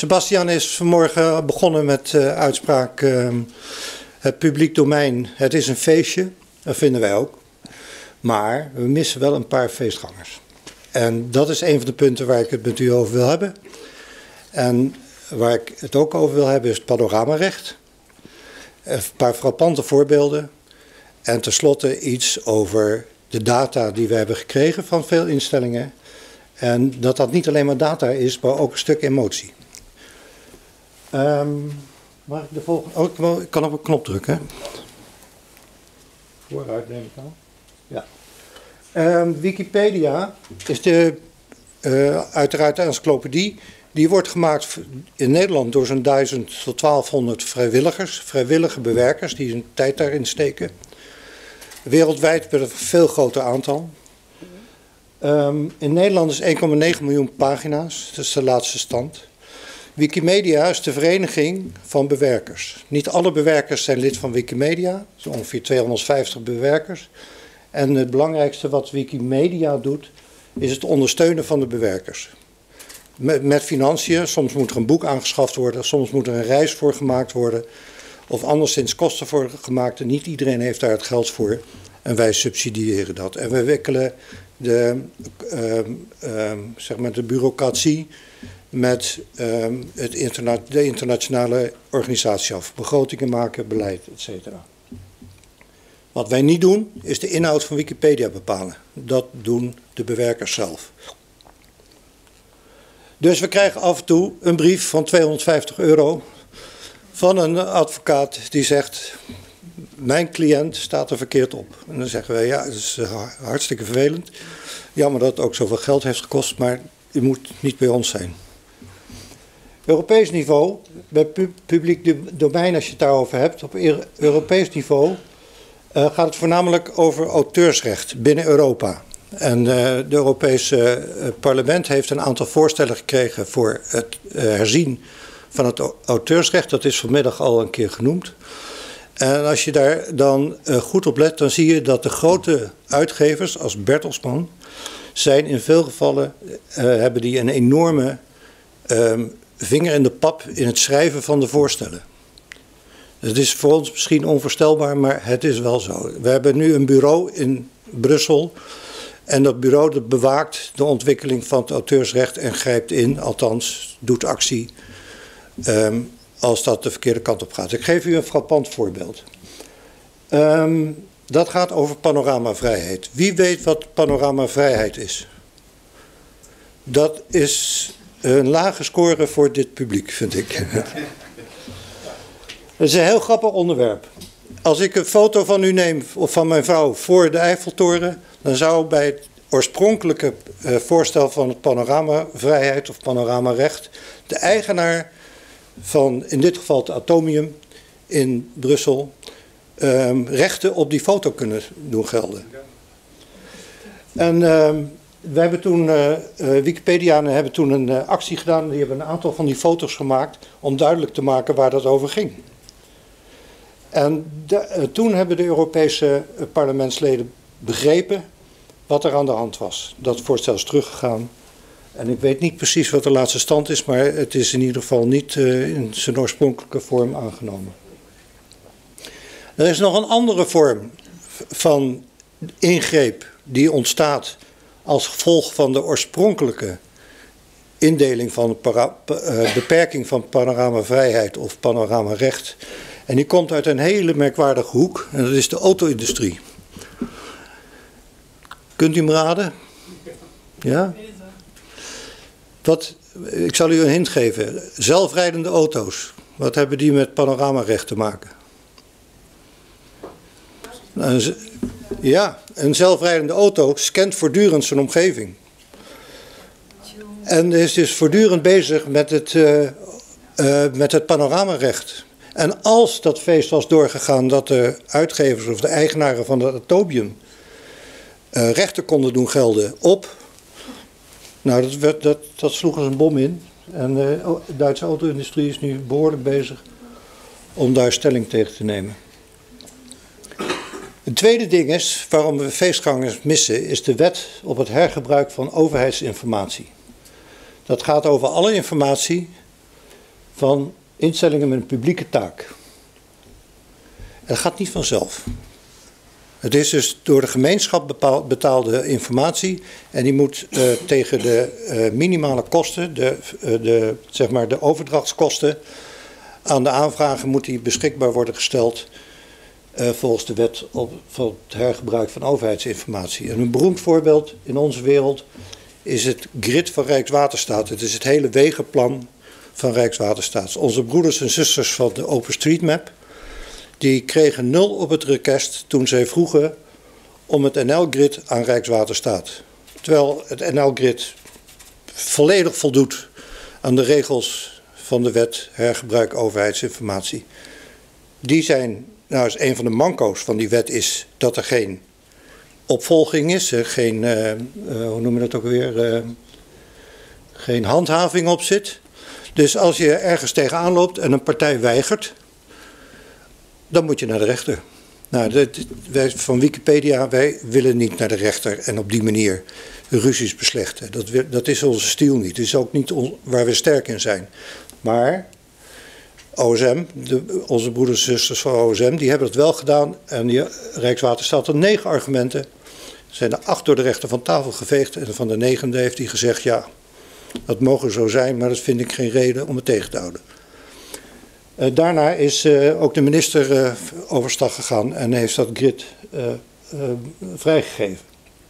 Sebastian is vanmorgen begonnen met uitspraak het publiek domein, het is een feestje, dat vinden wij ook. Maar we missen wel een paar feestgangers. En dat is een van de punten waar ik het met u over wil hebben. En waar ik het ook over wil hebben is het panoramarecht. Een paar frappante voorbeelden. En tenslotte iets over de data die we hebben gekregen van veel instellingen. En dat niet alleen maar data is, maar ook een stuk emotie. Mag ik de volgende... Oh, ik kan op een knop drukken. Vooruit neem ik aan. Ja. Wikipedia is uiteraard de encyclopedie. Die wordt gemaakt in Nederland door zo'n 1000 tot 1200 vrijwilligers. Vrijwillige bewerkers die hun tijd daarin steken. Wereldwijd met een veel groter aantal. In Nederland is 1,9 miljoen pagina's. Dat is de laatste stand. Wikimedia is de vereniging van bewerkers. Niet alle bewerkers zijn lid van Wikimedia. Zo ongeveer 250 bewerkers. En het belangrijkste wat Wikimedia doet, is het ondersteunen van de bewerkers. Met financiën, soms moet er een boek aangeschaft worden, soms moet er een reis voor gemaakt worden. Of anderszins kosten voor gemaakt. En niet iedereen heeft daar het geld voor. En wij subsidiëren dat. En we wikkelen de bureaucratie met de internationale organisatie af. Begrotingen maken, beleid, etc. Wat wij niet doen, is de inhoud van Wikipedia bepalen. Dat doen de bewerkers zelf. Dus we krijgen af en toe een brief van €250 van een advocaat die zegt: mijn cliënt staat er verkeerd op. En dan zeggen wij: ja, dat is hartstikke vervelend. Jammer dat het ook zoveel geld heeft gekost, maar u moet niet bij ons zijn. Europees niveau, bij publiek domein als je het daarover hebt, op Europees niveau gaat het voornamelijk over auteursrecht binnen Europa. En het Europese parlement heeft een aantal voorstellen gekregen voor het herzien van het auteursrecht. Dat is vanmiddag al een keer genoemd. En als je daar dan goed op let, dan zie je dat de grote uitgevers als Bertelsmann zijn in veel gevallen, hebben die een enorme vinger in de pap in het schrijven van de voorstellen. Het is voor ons misschien onvoorstelbaar, maar het is wel zo. We hebben nu een bureau in Brussel. En dat bureau dat bewaakt de ontwikkeling van het auteursrecht en grijpt in, althans doet actie als dat de verkeerde kant op gaat. Ik geef u een frappant voorbeeld. Dat gaat over panoramavrijheid. Wie weet wat panoramavrijheid is? Dat is een lage score voor dit publiek, vind ik. Het is een heel grappig onderwerp. Als ik een foto van u neem, of van mijn vrouw, voor de Eiffeltoren, dan zou bij het oorspronkelijke voorstel van het panoramavrijheid of panoramarecht de eigenaar van, in dit geval het Atomium in Brussel, rechten op die foto kunnen doen gelden. En we hebben toen, Wikipedianen hebben toen een actie gedaan. Die hebben een aantal van die foto's gemaakt om duidelijk te maken waar dat over ging. En toen hebben de Europese parlementsleden begrepen wat er aan de hand was. Dat voorstel is teruggegaan. En ik weet niet precies wat de laatste stand is, maar het is in ieder geval niet in zijn oorspronkelijke vorm aangenomen. Er is nog een andere vorm van ingreep die ontstaat als gevolg van de oorspronkelijke indeling van beperking van panoramavrijheid of panoramarecht. En die komt uit een hele merkwaardige hoek, en dat is de auto-industrie. Kunt u hem raden? Ja? Ik zal u een hint geven. Zelfrijdende auto's. Wat hebben die met panoramarecht te maken? Ja, een zelfrijdende auto scant voortdurend zijn omgeving. En is dus voortdurend bezig met het panoramarecht. En als dat feest was doorgegaan dat de uitgevers of de eigenaren van het Atomium rechten konden doen gelden op. Nou, dat sloeg als een bom in. En de Duitse auto-industrie is nu behoorlijk bezig om daar stelling tegen te nemen. Een tweede ding is, waarom we feestgangers missen, is de wet op het hergebruik van overheidsinformatie. Dat gaat over alle informatie van instellingen met een publieke taak. En dat gaat niet vanzelf. Het is dus door de gemeenschap betaalde informatie en die moet tegen de minimale kosten, zeg maar de overdrachtskosten aan de aanvrager moet die beschikbaar worden gesteld volgens de wet voor het hergebruik van overheidsinformatie. En een beroemd voorbeeld in onze wereld is het grid van Rijkswaterstaat. Het is het hele wegenplan van Rijkswaterstaat. Onze broeders en zusters van de OpenStreetMap, die kregen 0 op het request toen zij vroegen om het NL-grid aan Rijkswaterstaat. Terwijl het NL-grid volledig voldoet aan de regels van de wet hergebruik overheidsinformatie. Die zijn, nou is een van de manco's van die wet is dat er geen opvolging is, geen, hoe noem je dat ook weer, geen handhaving op zit. Dus als je ergens tegenaan loopt en een partij weigert, dan moet je naar de rechter. Nou, wij van Wikipedia, wij willen niet naar de rechter en op die manier ruzies beslechten. Dat is onze stijl niet. Het is ook niet waar we sterk in zijn. Maar OSM, onze broeders en zusters van OSM, die hebben het wel gedaan. En die Rijkswaterstaat had 9 argumenten. Er zijn er 8 door de rechter van tafel geveegd. En van de 9e heeft hij gezegd, ja, dat mogen zo zijn, maar dat vind ik geen reden om het tegen te houden. Daarna is ook de minister overstag gegaan en heeft dat grid vrijgegeven.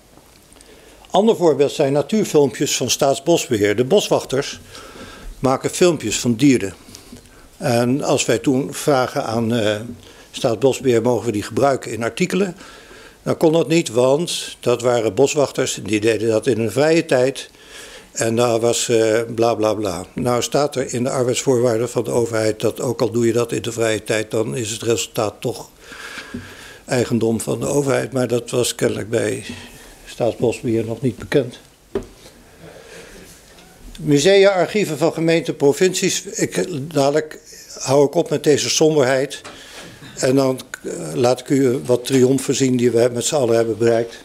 Ander voorbeeld zijn natuurfilmpjes van Staatsbosbeheer. De boswachters maken filmpjes van dieren. En als wij toen vragen aan Staatsbosbeheer, mogen we die gebruiken in artikelen? Dan kon dat niet, want dat waren boswachters, die deden dat in hun vrije tijd. En daar was bla bla bla. Nou staat er in de arbeidsvoorwaarden van de overheid dat ook al doe je dat in de vrije tijd, dan is het resultaat toch eigendom van de overheid. Maar dat was kennelijk bij Staatsbosbeheer nog niet bekend. Musea, archieven van gemeenten, provincies. Dadelijk hou ik op met deze somberheid. En dan laat ik u wat triomfen zien die we met z'n allen hebben bereikt.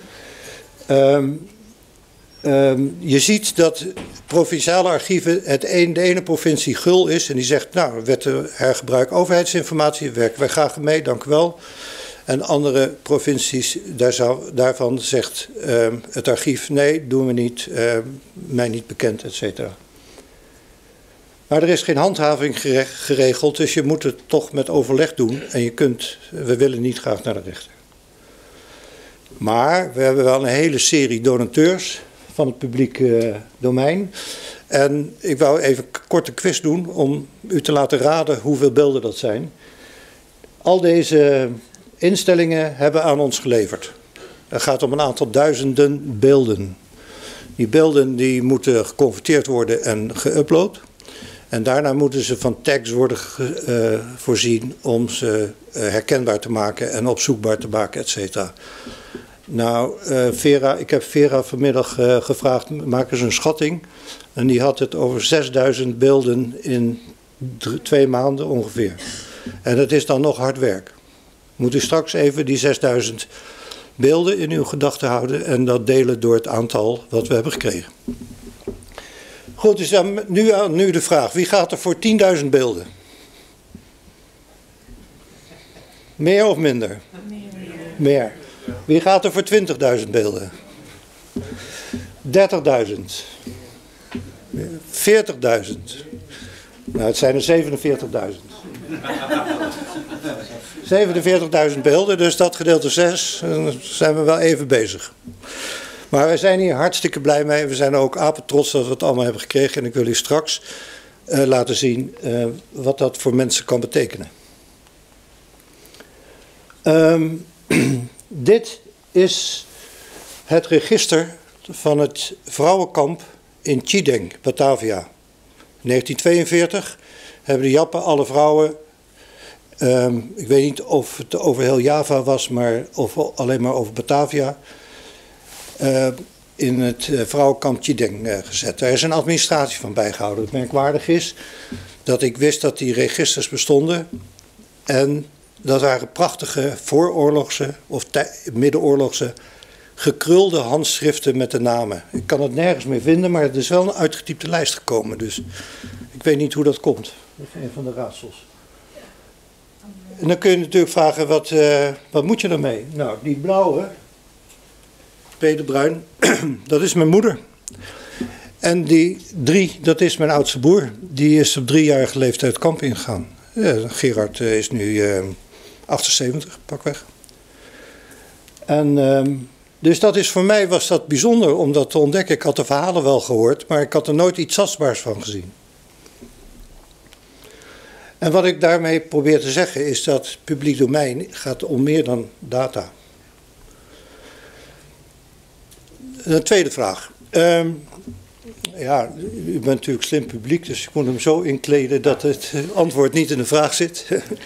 Je ziet dat provinciale archieven de ene provincie gul is. En die zegt, nou, wet hergebruik overheidsinformatie, werken wij graag mee, dank u wel. En andere provincies, daarvan zegt het archief, nee, doen we niet, mij niet bekend, et cetera. Maar er is geen handhaving geregeld, dus je moet het toch met overleg doen. En we willen niet graag naar de rechter. Maar we hebben wel een hele serie donateurs van het publieke domein. En ik wou even een korte quiz doen om u te laten raden hoeveel beelden dat zijn. Al deze instellingen hebben aan ons geleverd. Het gaat om een aantal duizenden beelden. Die beelden die moeten geconverteerd worden en geüpload. En daarna moeten ze van tags worden voorzien om ze herkenbaar te maken en opzoekbaar te maken, et cetera. Nou, ik heb Vera vanmiddag gevraagd, maak eens een schatting. En die had het over 6000 beelden in 2 maanden ongeveer. En dat is dan nog hard werk. Moet u straks even die 6000 beelden in uw gedachten houden en dat delen door het aantal wat we hebben gekregen. Goed, dus dan nu de vraag. Wie gaat er voor 10.000 beelden? Meer of minder? Meer. Wie gaat er voor 20.000 beelden? 30.000. 40.000. Nou, het zijn er 47.000. 47.000 beelden, dus dat gedeelte 6, dan zijn we wel even bezig. Maar wij zijn hier hartstikke blij mee. We zijn ook apetrots dat we het allemaal hebben gekregen. En ik wil u straks laten zien wat dat voor mensen kan betekenen. Dit is het register van het vrouwenkamp in Chideng, Batavia. In 1942 hebben de Jappen alle vrouwen, ik weet niet of het over heel Java was, of alleen maar over Batavia, in het vrouwenkamp Chideng gezet. Daar is een administratie van bijgehouden. Het merkwaardig is dat ik wist dat die registers bestonden. En dat waren prachtige vooroorlogse of middenoorlogse gekrulde handschriften met de namen. Ik kan het nergens meer vinden, maar het is wel een uitgetypte lijst gekomen. Dus ik Ik weet niet hoe dat komt. Dat is een van de raadsels. En dan kun je natuurlijk vragen, wat moet je daarmee? Nou, die blauwe, Peter Bruin, dat is mijn moeder. En die 3, dat is mijn oudste broer. Die is op 3-jarige leeftijd het kamp ingegaan. Gerard is nu 78, pakweg. En dus dat is voor mij was dat bijzonder om dat te ontdekken. Ik had de verhalen wel gehoord, maar ik had er nooit iets tastbaars van gezien. En wat ik daarmee probeer te zeggen is dat publiek domein gaat om meer dan data. Een tweede vraag. Ja, u bent natuurlijk slim publiek, dus ik moet hem zo inkleden dat het antwoord niet in de vraag zit.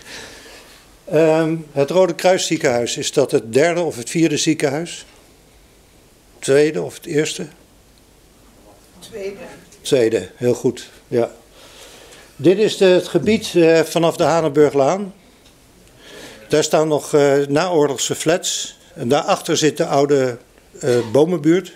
Het Rode Kruis ziekenhuis, is dat het 3e of het 4e ziekenhuis? 2e of het 1e? 2e, heel goed, ja. Dit is het gebied vanaf de Hanenburglaan. Daar staan nog naoorlogse flats. En daarachter zit de oude bomenbuurt.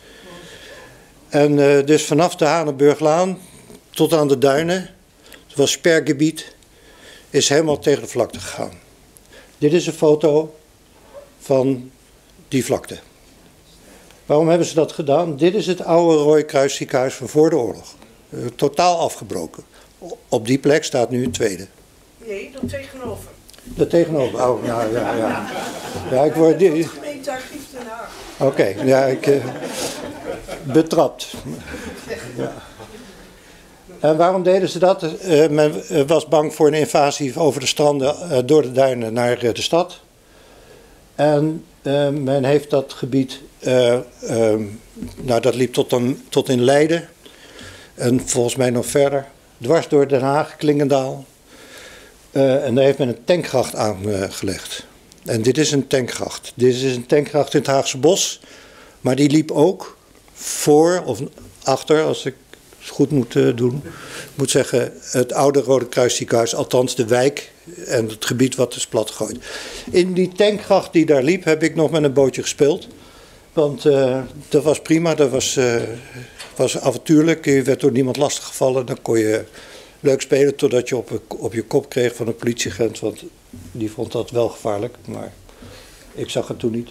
En dus vanaf de Hanenburglaan tot aan de duinen, het was spergebied, is helemaal tegen de vlakte gegaan. Dit is een foto van die vlakte. Waarom hebben ze dat gedaan? Dit is het oude Rode Kruis ziekenhuis van voor de oorlog. Totaal afgebroken. Op die plek staat nu een tweede. Nee, dat tegenover. Dat tegenover? Oh, nou ja. Ja, ik word... Gemeentearchief Den Haag. Oké, ja, ik... betrapt. Ja. En waarom deden ze dat? Men was bang voor een invasie over de stranden door de duinen naar de stad. En men heeft dat gebied, nou dat liep tot in Leiden. En volgens mij nog verder. Dwars door Den Haag, Klingendaal. En daar heeft men een tankgracht aangelegd. En dit is een tankgracht. Dit is een tankgracht in het Haagse Bos. Maar die liep ook voor of achter, als ik het goed moet doen, moet zeggen, het oude Rode Kruis ziekenhuis, althans de wijk en het gebied wat is platgegooid. In die tankgracht die daar liep, heb ik nog met een bootje gespeeld. Want dat was prima, dat was avontuurlijk, je werd door niemand lastiggevallen, dan kon je leuk spelen totdat je op je kop kreeg van een politieagent, want die vond dat wel gevaarlijk, maar ik zag het toen niet.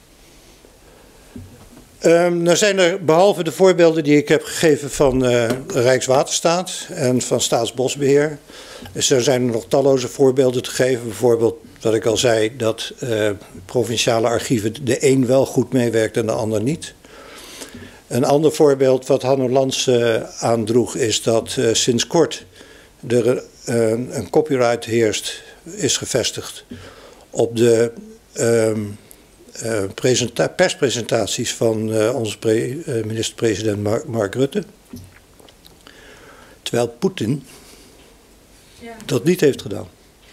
Nou zijn er, behalve de voorbeelden die ik heb gegeven van Rijkswaterstaat en van Staatsbosbeheer, dus er zijn er nog talloze voorbeelden te geven. Bijvoorbeeld, wat ik al zei, dat provinciale archieven de een wel goed meewerkt en de ander niet. Een ander voorbeeld wat Hanno Lans aandroeg is dat sinds kort er een copyright is gevestigd op de perspresentaties van onze minister-president Mark Rutte. Terwijl Poetin dat niet heeft gedaan.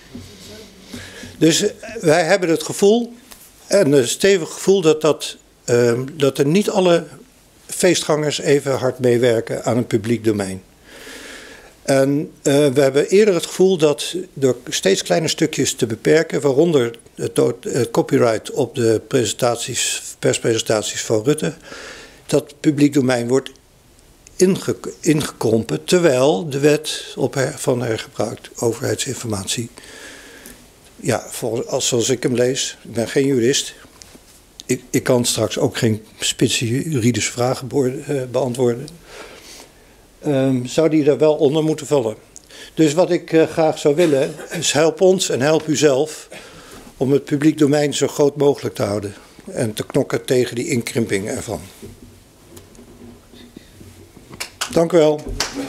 Dus wij hebben het gevoel, en een stevig gevoel, dat er niet alle feestgangers even hard meewerken aan een publiek domein. En we hebben eerder het gevoel dat door steeds kleine stukjes te beperken, waaronder het copyright op de perspresentaties van Rutte, dat publiek domein wordt ingekrompen, terwijl de wet van hergebruik overheidsinformatie, ja, zoals ik hem lees, ik ben geen jurist, ik kan straks ook geen spitse juridische vragen beantwoorden, zou die er wel onder moeten vallen. Dus wat ik graag zou willen, is help ons en help u zelf om het publiek domein zo groot mogelijk te houden en te knokken tegen die inkrimping ervan. Dank u wel.